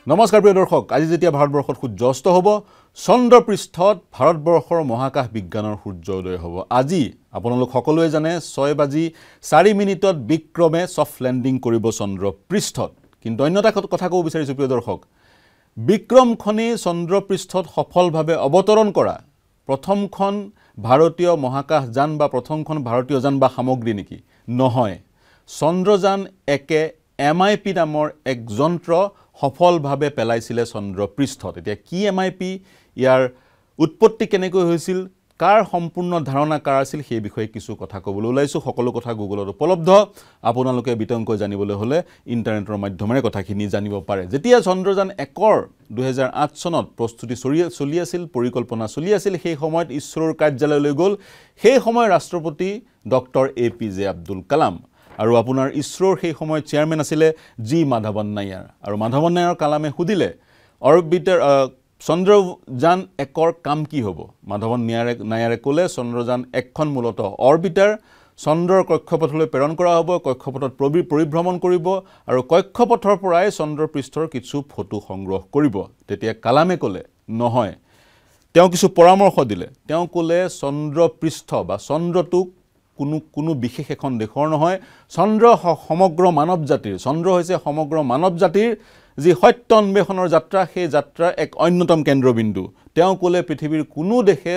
নমস্কাৰ প্ৰিয় দৰ্শক আজি যেতিয়া ভাৰতবৰ্ষত সূৰ্যাস্ত হ'ব চন্দ্ৰপৃষ্ঠত ভাৰতবৰ্ষৰ মহাকাশ বিজ্ঞানৰ সূৰ্যোদয় হ'ব আজি আপোনালোক সকলোৱে জানে 6:04 বিক্ৰমে সফট ল্যান্ডিং কৰিব চন্দ্ৰপৃষ্ঠত কিন্তু অন্যটা কথা ক'ব বিচাৰিছো প্ৰিয় দৰ্শক বিক্ৰমখনি চন্দ্ৰপৃষ্ঠত সফলভাৱে অৱতৰণ কৰা প্ৰথমখন ভাৰতীয় মহাকাশ যান বা প্ৰথমখন ভাৰতীয় যান বা সামগ্ৰী নেকি নহয় চন্দ্ৰযান একে MIP নামৰ এক যন্ত্ৰ সফলভাৱে পেলাইছিলে চন্দ্ৰপৃষ্ঠত এতিয়া কি MIP ইয়াৰ উৎপত্তি কেনেকৈ হৈছিল কাৰ সম্পূৰ্ণ ধাৰণা কাৰ আছিল সেই বিষয়ে কিছু কথা ক'বলৈ ওলাইছো সকলো কথা গুগলত উপলব্ধ আপোনালোকে বিতংকৈ জানিবলৈ হলে ইন্টাৰনেটৰ মাধ্যমেৰে কথাখিনি জানিব পাৰে যেতিয়া চন্দ্ৰযান 1ৰ 2008 চনত প্ৰস্তুতি চলি আছিল পৰিকল্পনা চলি আছিল সেই সময়ত ইছৰোৰ কাৰ্যালয়লৈ গল সেই সময় ৰাষ্ট্ৰপতি ডক্টৰ APJ আব্দুল কালাম আৰু আপোনাৰ ইছৰোৰ সেই সময় চেয়াৰম্যান আছিলে জি মাধৱন নায়াৰ আৰু মাধৱন নায়াৰ কালামে খুদিলে অৰবিটাৰ চন্দ্ৰযান 1ৰ কাম কি হ'ব মাধৱন নায়াৰে ক'লে চন্দ্ৰযান 1খন মূলতঃ অৰবিটাৰ চন্দ্ৰৰ কক্ষপথলৈ প্ৰেৰণ কৰা হ'ব কক্ষপথত পৰিভ্ৰমণ কৰিব আৰু কক্ষপথৰ পৰাই চন্দ্ৰপৃষ্ঠৰ কিছু ফটো সংগ্ৰহ কৰিব তেতিয়া কালামে ক'লে নহয় তেওঁ কিছু পৰামৰ্শ দিলে তেওঁ ক'লে চন্দ্ৰপৃষ্ঠ বা চন্দ্ৰটোক কোনো বিশেষ এখন দেশৰ নহয় চন্দ্ৰ সমগ্ৰ মানৱ জাতিৰ চন্দ্ৰ হৈছে সমগ্ৰ মানৱ জাতিৰ যি সত্য অন্বেষণৰ যাত্ৰা সেই যাত্ৰাৰ এক অন্যতম কেন্দ্ৰবিন্দু তেওঁ ক'লে পৃথিৱীৰ কোনো দেশে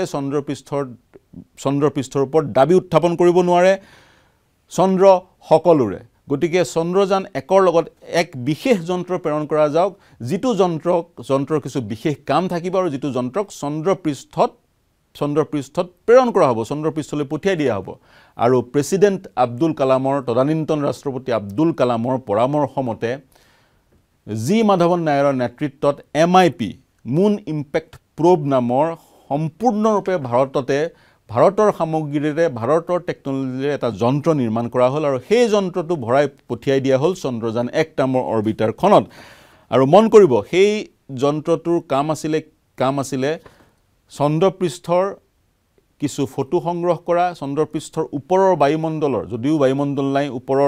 চন্দ্ৰপৃষ্ঠৰ ওপৰত দাবী উত্থাপন কৰিব নোৱাৰে চন্দ্ৰ সকলোৰে গতিকে চন্দ্ৰযান 1ৰ লগত এক বিশেষ যন্ত্ৰ প্ৰেৰণ কৰা যাওক যিটো যন্ত্ৰৰ কিছু বিশেষ কাম থাকিব আৰু যিটো যন্ত্ৰক চন্দ্ৰপৃষ্ঠত প্ৰেৰণ কৰা হ'ব চন্দ্ৰপৃষ্ঠলৈ পঠিয়াই দিয়া হ'ব আৰু প্ৰেসিডেন্ট আব্দুল কালামৰ তদানীন্তন ৰাষ্ট্ৰপতি আব্দুল কালামৰ পৰামৰ্শ মতে জি মাধৱন নায়াৰৰ নেতৃত্বত MIP মুন ইম্পেক্ট প্ৰোব নামৰ সম্পূৰ্ণৰূপে ভাৰতৰ সামগ্ৰীৰে ভাৰতৰ টেকনলজিৰে এটা যন্ত্ৰ নিৰ্মাণ কৰা হ'ল আৰু সেই যন্ত্ৰটো ভৰাই পঠিয়াই দিয়া হ'ল চন্দ্ৰযান 1 নামৰ অৰবিটাৰখনত আৰু মন কৰিব সেই যন্ত্ৰটোৰ কাম আছিলে চন্দ্ৰপৃষ্ঠৰ কিছু ফটো সংগ্ৰহ কৰা চন্দ্ৰপৃষ্ঠৰ ওপৰৰ বায়ুমণ্ডলৰ যদিও বায়ুমণ্ডল নাই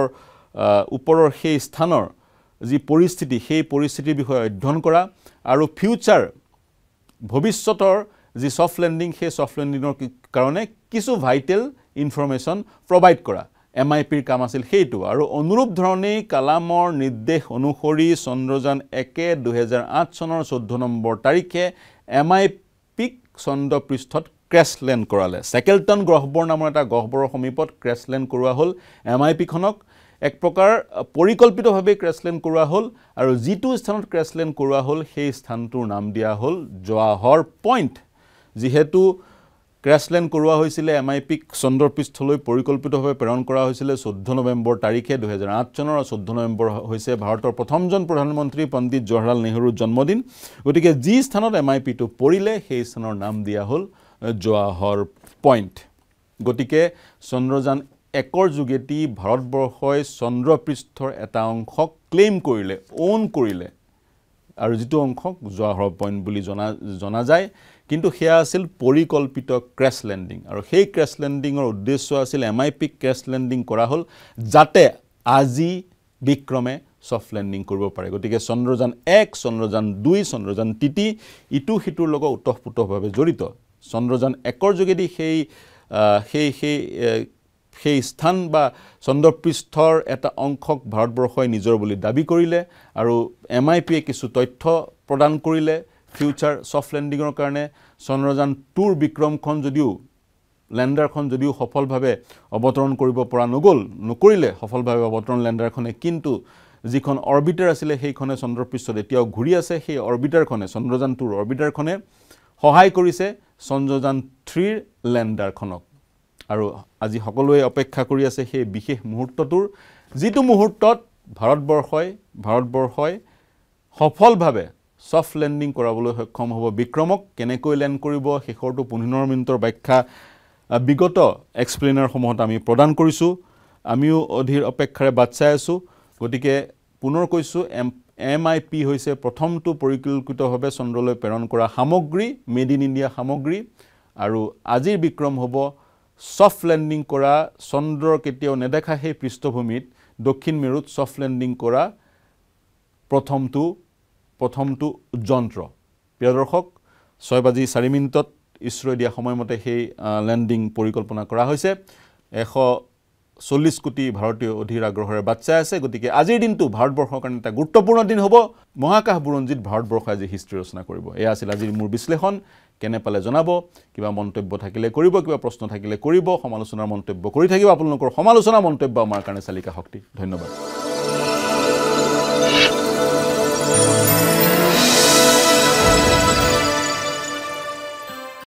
ওপৰৰ সেই স্থানৰ যি পৰিস্থিতি সেই পৰিস্থিতিৰ বিষয়ে অধ্যয়ন কৰা আৰু ফিউচাৰ ভৱিষ্যতৰ যি সফট ল্যান্ডিং সেই সফট ল্যান্ডিংৰ কাৰণে কিছু ভাইটেল ইনফৰমেশন প্ৰভাইড কৰা MIPৰ কাম আছিল সেইটো আৰু অনুৰূপ ধৰণে কালামৰ নিৰ্দেশ অনুসৰি চন্দ্ৰযান 1 2008 চনৰ 14 নম্বৰ তাৰিখে MIPক চন্দ্ৰপৃষ্ঠত ক্ৰেশ লেণ্ড কৰালে সেকেলটন গ্ৰহবৰ নামৰ এটা গ্ৰহবৰৰ সমীপত ক্ৰেশ লেণ্ড কৰোৱা হ'ল MIPখনক এক প্ৰকাৰ পৰিকল্পিতভাৱে ক্ৰেশ লেণ্ড কৰোৱা হ'ল আৰু যিটো স্থানত ক্ৰেশ লেণ্ড কৰোৱা হ'ল সেই স্থানটোৰ নাম দিয়া হ'ল জৱাহৰ পইণ্ট যিহেতু ক্ৰেশ লেণ্ড কৰোৱা হৈছিল MIPক চন্দ্ৰপৃষ্ঠলৈ পৰিকল্পিতভাৱে প্ৰেৰণ কৰা হৈছিল 14 নৱেম্বৰ তাৰিখে 2008 চনৰ 14 নৱেম্বৰ হৈছে ভাৰতৰ প্ৰথমজন প্ৰধানমন্ত্ৰী পণ্ডিত জৱাহৰলাল নেহৰুৰ জন্মদিন গতিকে যি স্থানত MIPটো পৰিলে সেই স্থানৰ নাম দিয়া হ'ল জৱাহৰ পইণ্ট গতিকে চন্দ্ৰযান 1ৰ যোগেদি ভাৰতবৰ্ষই চন্দ্ৰপৃষ্ঠৰ এটা অংশক ক্লেইম কৰিলে ওন কৰিলে আৰু যিটো অংশক জৱাহৰ পইণ্ট বুলি জনা যায় কিন্তু সেয়া আছিল পৰিকল্পিত ক্ৰেশ ল্যান্ডিং আৰু সেই ক্ৰেশ ল্যান্ডিংৰ উদ্দেশ্য আছিল MIP ক্ৰেশ ল্যান্ডিং কৰা হ'ল যাতে আজি বিক্ৰমে সফট ল্যান্ডিং কৰিব পাৰে গতিকে চন্দ্ৰযান 1 চন্দ্ৰযান 2 চন্দ্ৰযান 3 ইটো হিতুৰ লগত উতঃপুতভাৱে জড়িত চন্দ্ৰযান 1ৰ যোগেদি সেই স্থান বা চন্দ্ৰপৃষ্ঠৰ এটা অংশক ভাৰতবৰ্ষই নিজৰ বুলি দাবী কৰিলে আৰু MIPয়ে কিছু তথ্য প্ৰদান কৰিলে ফিউচাৰ সফট ল্যান্ডিংৰ কাৰণে চন্দ্ৰযান 2ৰ বিক্ৰমখন যদিও ল্যান্ডাৰখন যদিও সফলভাৱে অৱতৰণ কৰিব পৰা নকৰিলে সফলভাৱে অৱতৰণ ল্যান্ডাৰখনে কিন্তু যিখন অৰবিটাৰ আছিল সেইখনে চন্দ্ৰপৃষ্ঠত এতিয়াও ঘূৰি আছে সেই অৰবিটাৰখনে চন্দ্ৰযান 2ৰ অৰবিটাৰখনে সহায় কৰিছে চন্দ্ৰযান 3ৰ ল্যান্ডাৰখনক আৰু আজি সকলোৱে অপেক্ষা কৰি আছে সেই বিশেষ মুহূৰ্তটোৰ যিটো মুহূৰ্তত ভাৰতবৰ্ষই সফলভাৱে সফট ল্যান্ডিং কৰাবলৈ সক্ষম হ'ব বিক্ৰমক কেনেকৈ ল্যান্ড কৰিব শেষৰটো 15 মিনিটৰ ব্যাখ্যা বিগত এক্সপ্লেইনাৰ সমূহত আমি প্ৰদান কৰিছো আমিও অধীৰ অপেক্ষাৰে বাট চাই আছো গতিকে পুনৰ কৈছো MIP হৈছে প্ৰথমটো পৰিকল্পিতভাৱে চন্দ্ৰলৈ প্ৰেৰণ কৰা সামগ্ৰী মেড ইন ইণ্ডিয়া সামগ্ৰী আৰু আজিৰ বিক্ৰম হ'ব সফট ল্যান্ডিং কৰা চন্দ্ৰৰ কেতিয়াও নেদেখা সেই পৃষ্ঠভূমিত দক্ষিণ মেৰুত সফট ল্যান্ডিং কৰা প্ৰথমটো প্ৰথমটো যন্ত্ৰ প্ৰিয় দৰ্শক 6:04 ইছৰোৱে দিয়া সময়মতে সেই ল্যান্ডিং পৰিকল্পনা কৰা হৈছে 140 কোটি ভাৰতীয় অধীৰ আগ্ৰহেৰে বাচ্চা আছে গতিকে আজিৰ দিনটো ভাৰতবৰ্ষৰ কাৰণে এটা গুৰুত্বপূৰ্ণ দিন হ'ব মহাকাশ বুৰঞ্জীত ভাৰতবৰ্ষ আজি হিষ্ট্ৰী ৰচনা কৰিব এয়া আছিল আজিৰ মোৰ বিশ্লেষণ কেনে পালে জনাব কিবা মন্তব্য থাকিলে কৰিব কিবা প্ৰশ্ন থাকিলে কৰিব সমালোচনাৰ মন্তব্য কৰি থাকিব আপোনালোকৰ সমালোচনা মন্তব্য আমাৰ কাৰণে চালিকা শক্তি ধন্যবাদ